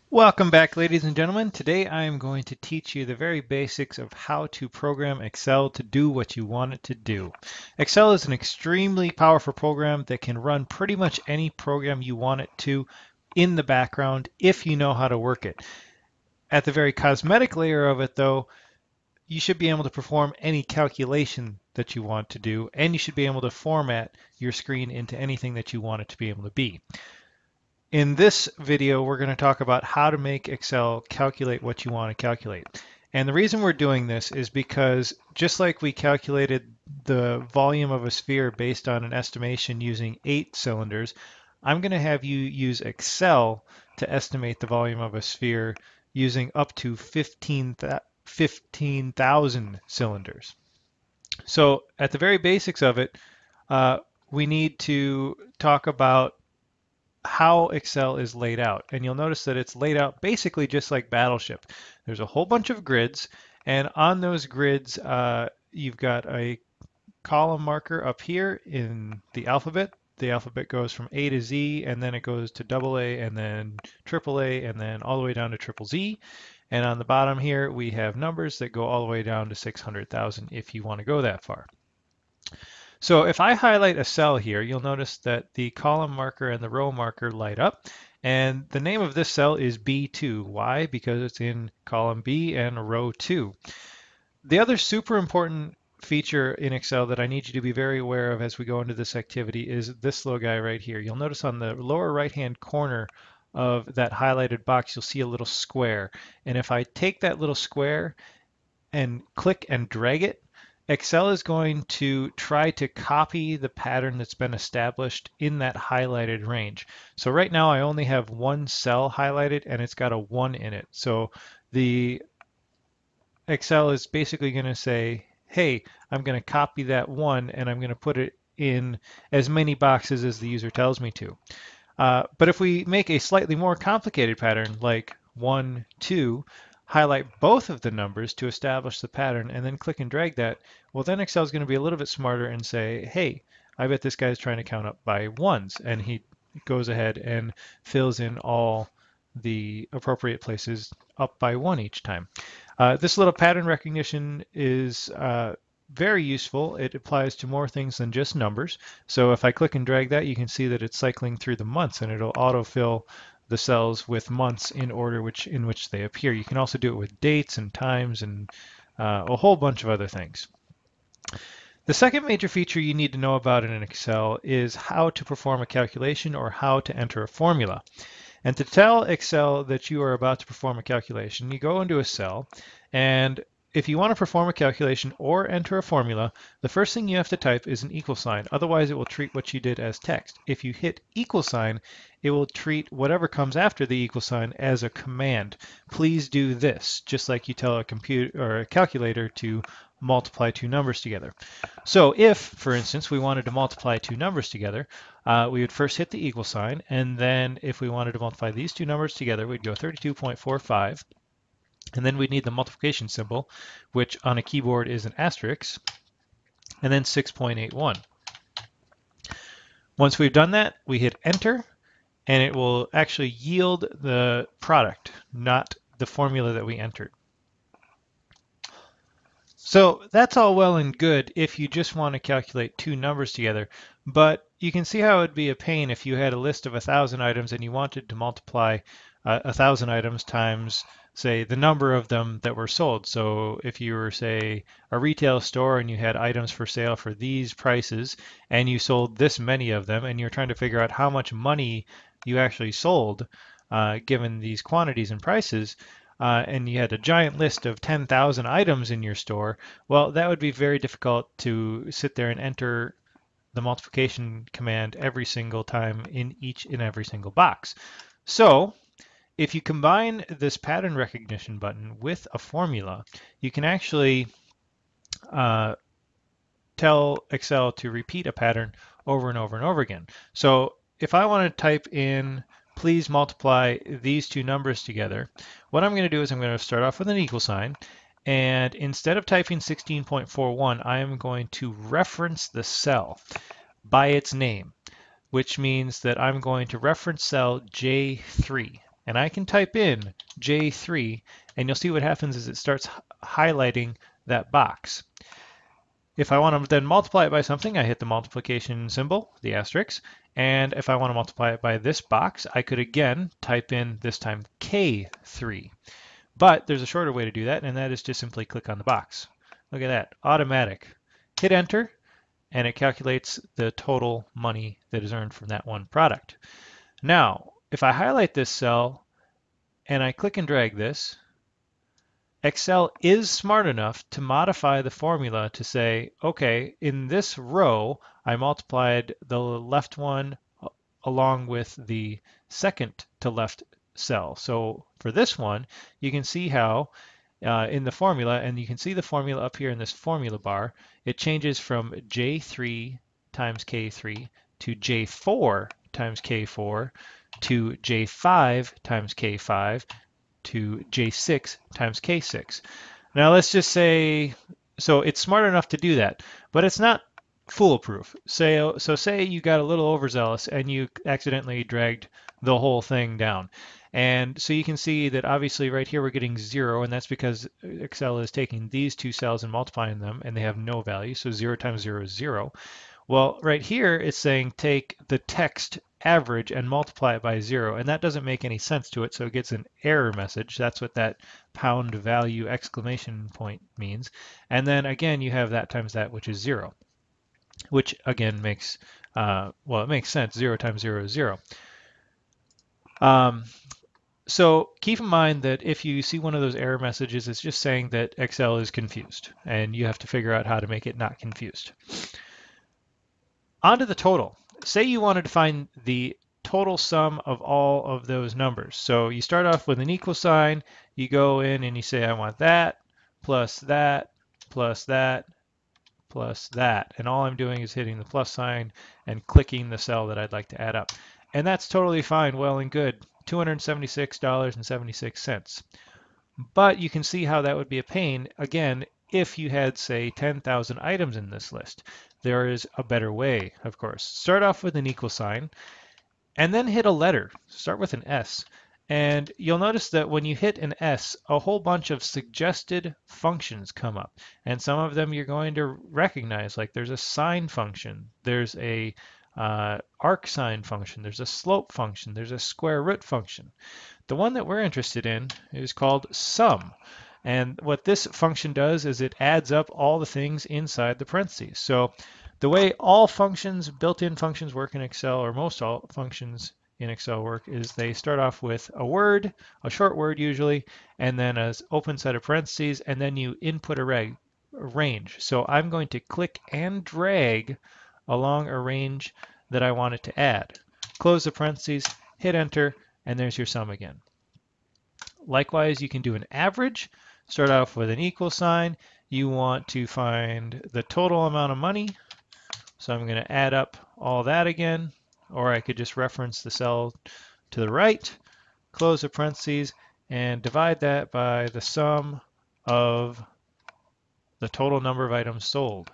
Welcome back, ladies and gentlemen. Today I am going to teach you the very basics of how to program Excel to do what you want it to do. Excel is an extremely powerful program that can run pretty much any program you want it to in the background if you know how to work it. At the very cosmetic layer of it, though, you should be able to perform any calculation that you want to do, and you should be able to format your screen into anything that you want it to be able to be. In this video, we're going to talk about how to make Excel calculate what you want to calculate. And the reason we're doing this is because just like we calculated the volume of a sphere based on an estimation using 8 cylinders, I'm going to have you use Excel to estimate the volume of a sphere using up to 15,000 cylinders. So at the very basics of it, uh, we need to talk about how Excel is laid out. And you'll notice that it's laid out basically just like Battleship. There's a whole bunch of grids, and on those grids, you've got a column marker up here in the alphabet. The alphabet goes from A to Z, and then it goes to double A, and then triple A, and then all the way down to triple Z. And on the bottom here, we have numbers that go all the way down to 600,000 if you want to go that far. So if I highlight a cell here, you'll notice that the column marker and the row marker light up. And the name of this cell is B2. Why? Because it's in column B and row 2. The other super important feature in Excel that I need you to be very aware of as we go into this activity is this little guy right here. You'll notice on the lower right-hand corner of that highlighted box, you'll see a little square. And if I take that little square and click and drag it, Excel is going to try to copy the pattern that's been established in that highlighted range. So right now I only have one cell highlighted and it's got a 1 in it. So the Excel is basically going to say, hey, I'm going to copy that 1 and I'm going to put it in as many boxes as the user tells me to. But if we make a slightly more complicated pattern like 1, 2, highlight both of the numbers to establish the pattern, and then click and drag that, well, then Excel is going to be a little bit smarter and say, hey, I bet this guy's trying to count up by ones. And he goes ahead and fills in all the appropriate places up by 1 each time. This little pattern recognition is very useful. It applies to more things than just numbers. So if I click and drag that, you can see that it's cycling through the months, and it'll autofill the cells with months in order in which they appear. You can also do it with dates and times and a whole bunch of other things. The second major feature you need to know about in Excel is how to perform a calculation or how to enter a formula. And to tell Excel that you are about to perform a calculation, you go into a cell, and if you want to perform a calculation or enter a formula, the first thing you have to type is an equal sign. Otherwise, it will treat what you did as text. If you hit equal sign, it will treat whatever comes after the equal sign as a command. Please do this, just like you tell a computer or a calculator to multiply two numbers together. So if, for instance, we wanted to multiply two numbers together, we would first hit the equal sign, and then if we wanted to multiply these two numbers together, we'd go 32.45, and then we'd need the multiplication symbol, which on a keyboard is an asterisk, and then 6.81. Once we've done that, we hit enter, and it will actually yield the product, not the formula that we entered. So that's all well and good if you just want to calculate two numbers together, but you can see how it would be a pain if you had a list of 1,000 items and you wanted to multiply 1,000 items times, say, the number of them that were sold. So if you were, say, a retail store and you had items for sale for these prices and you sold this many of them and you're trying to figure out how much money you actually sold given these quantities and prices, and you had a giant list of 10,000 items in your store, well, that would be very difficult to sit there and enter the multiplication command every single time in each and every single box. So if you combine this pattern recognition button with a formula, you can actually tell Excel to repeat a pattern over and over and over again. So if I want to type in please multiply these two numbers together, what I'm going to do is I'm going to start off with an equal sign, and instead of typing 16.41, I am going to reference the cell by its name, which means that I'm going to reference cell J3. and I can type in J3, and you'll see what happens is it starts highlighting that box. If I want to then multiply it by something, I hit the multiplication symbol, the asterisk, and if I want to multiply it by this box, I could again type in, this time, K3. But there's a shorter way to do that, and that is just simply click on the box. Look at that, automatic. Hit enter, and it calculates the total money that is earned from that one product. Now, if I highlight this cell and I click and drag this, Excel is smart enough to modify the formula to say, okay, in this row, I multiplied the left one along with the second to left cell. So for this one, you can see how in the formula, and you can see the formula up here in this formula bar, it changes from J3 times K3 to J4 times K4 to J5 times K5 to J6 times K6. Now let's just say, so it's smart enough to do that, but it's not foolproof. So say you got a little overzealous and you accidentally dragged the whole thing down. And so you can see that obviously right here we're getting 0, and that's because Excel is taking these two cells and multiplying them, and they have no value, so 0 times 0 is 0. Well, right here it's saying take the text average and multiply it by 0, and that doesn't make any sense to it, so it gets an error message. That's what that pound value exclamation point means. And then again you have that times that, which is 0, which again makes, well, it makes sense. 0 times 0 is 0. So keep in mind that if you see one of those error messages, it's just saying that Excel is confused, and you have to figure out how to make it not confused. On to the total. Say you wanted to find the total sum of all of those numbers. So you start off with an equal sign, you go in and you say, I want that, plus that, plus that, plus that. And all I'm doing is hitting the plus sign and clicking the cell that I'd like to add up. And that's totally fine, well and good, $276.76. But you can see how that would be a pain, again, if you had, say, 10,000 items in this list. There is a better way, of course. Start off with an equal sign, and then hit a letter. Start with an S. And you'll notice that when you hit an S, a whole bunch of suggested functions come up. And some of them you're going to recognize, like there's a sine function, there's a arc sine function, there's a slope function, there's a square root function. The one that we're interested in is called sum. And what this function does is it adds up all the things inside the parentheses. So the way all functions, built-in functions work in Excel, or most all functions in Excel work, is they start off with a word, a short word usually, and then an open set of parentheses, and then you input a range. So I'm going to click and drag along a range that I want it to add. Close the parentheses, hit enter, and there's your sum again. Likewise, you can do an average. Start off with an equal sign. You want to find the total amount of money. So I'm going to add up all that again, or I could just reference the cell to the right, close the parentheses, and divide that by the sum of the total number of items sold.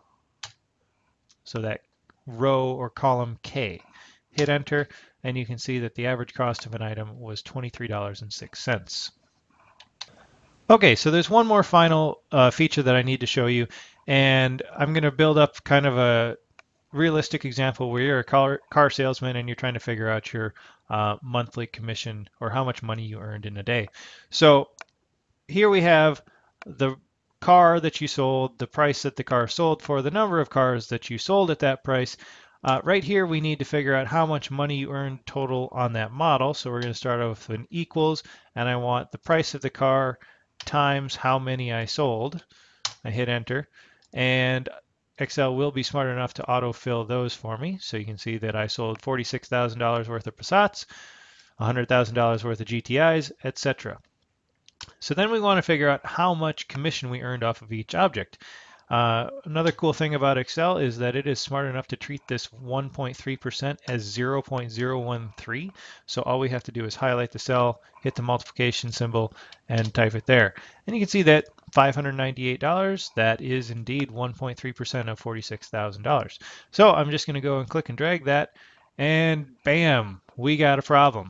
So that row or column K. Hit enter, and you can see that the average cost of an item was $23.06. Okay, so there's one more final feature that I need to show you, and I'm going to build up kind of a realistic example where you're a car salesman and you're trying to figure out your monthly commission or how much money you earned in a day. So here we have the car that you sold, the price that the car sold for, the number of cars that you sold at that price. Right here we need to figure out how much money you earned total on that model. So we're going to start off with an equals, and I want the price of the car times how many I sold. I hit enter, and Excel will be smart enough to autofill those for me. So you can see that I sold $46,000 worth of Passats, $100,000 worth of GTIs, etc. So then we want to figure out how much commission we earned off of each object. Another cool thing about Excel is that it is smart enough to treat this 1.3% as 0.013. So all we have to do is highlight the cell, hit the multiplication symbol, and type it there. And you can see that $598, that is indeed 1.3% of $46,000. So I'm just going to go and click and drag that, and bam, we got a problem.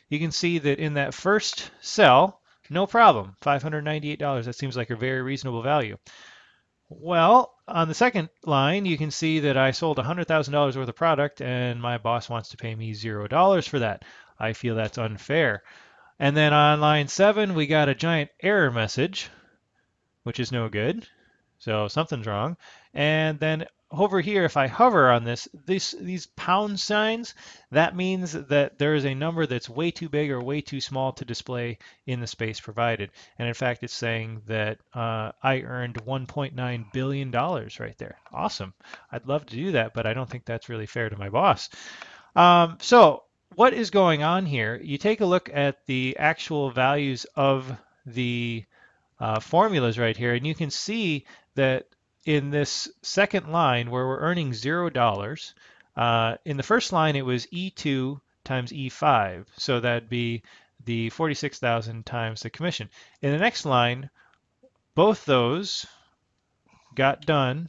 you can see that in that first cell, no problem, $598. That seems like a very reasonable value. Well, on the second line, you can see that I sold $100,000 worth of product and my boss wants to pay me $0 for that. I feel that's unfair. And then on line 7, we got a giant error message, which is no good. So something's wrong. And then over here, if I hover on these pound signs, that means that there is a number that's way too big or way too small to display in the space provided. And in fact, it's saying that I earned $1.9 billion right there. Awesome. I'd love to do that, but I don't think that's really fair to my boss. So what is going on here? You take a look at the actual values of the formulas right here, and you can see that in this second line where we're earning $0, in the first line it was E2 times E5, so that'd be the 46,000 times the commission. In the next line, both those got done.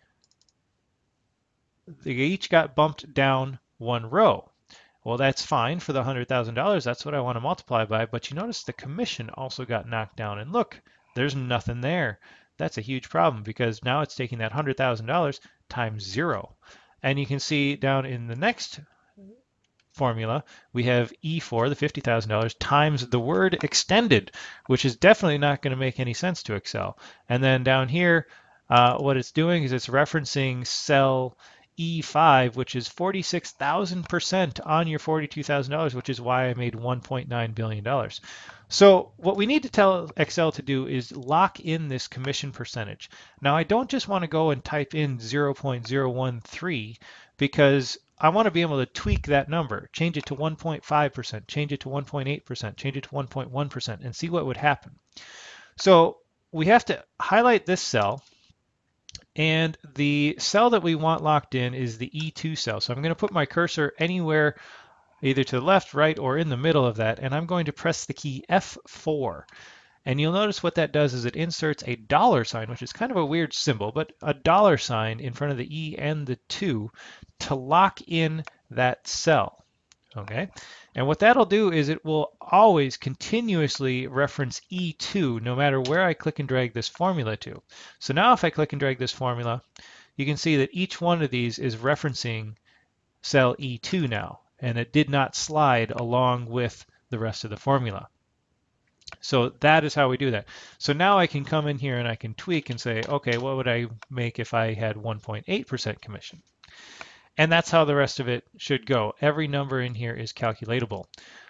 They each got bumped down one row. Well, that's fine for the $100,000. That's what I want to multiply by. But you notice the commission also got knocked down. And look, there's nothing there. That's a huge problem because now it's taking that $100,000 times 0. And you can see down in the next formula, we have E4, the $50,000, times the word extended, which is definitely not going to make any sense to Excel. And then down here, what it's doing is it's referencing cell E5, which is 46,000% on your $42,000, which is why I made $1.9 billion. So what we need to tell Excel to do is lock in this commission percentage. Now, I don't just want to go and type in 0.013 because I want to be able to tweak that number, change it to 1.5%, change it to 1.8%, change it to 1.1%, and see what would happen. So we have to highlight this cell, and the cell that we want locked in is the E2 cell. So I'm going to put my cursor anywhere, either to the left, right, or in the middle of that, and I'm going to press the key F4. And you'll notice what that does is it inserts a dollar sign, which is kind of a weird symbol, but a dollar sign in front of the E and the 2 to lock in that cell. Okay, and what that'll do is it will always continuously reference E2 no matter where I click and drag this formula to. So now if I click and drag this formula, you can see that each one of these is referencing cell E2 now, and it did not slide along with the rest of the formula. So that is how we do that. So now I can come in here and I can tweak and say, okay, what would I make if I had 1.8% commission? And that's how the rest of it should go. Every number in here is calculatable.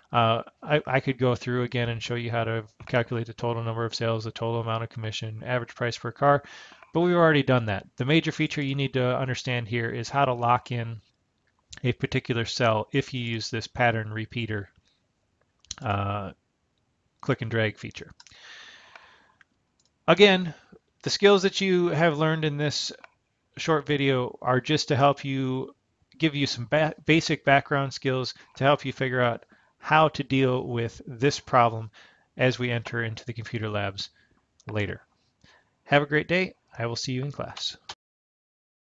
I could go through again and show you how to calculate the total number of sales, the total amount of commission, average price per car, but we've already done that. The major feature you need to understand here is how to lock in a particular cell if you use this pattern repeater click and drag feature. Again, the skills that you have learned in this short video are just to help you, give you some basic background skills to help you figure out how to deal with this problem as we enter into the computer labs later. Have a great day. I will see you in class.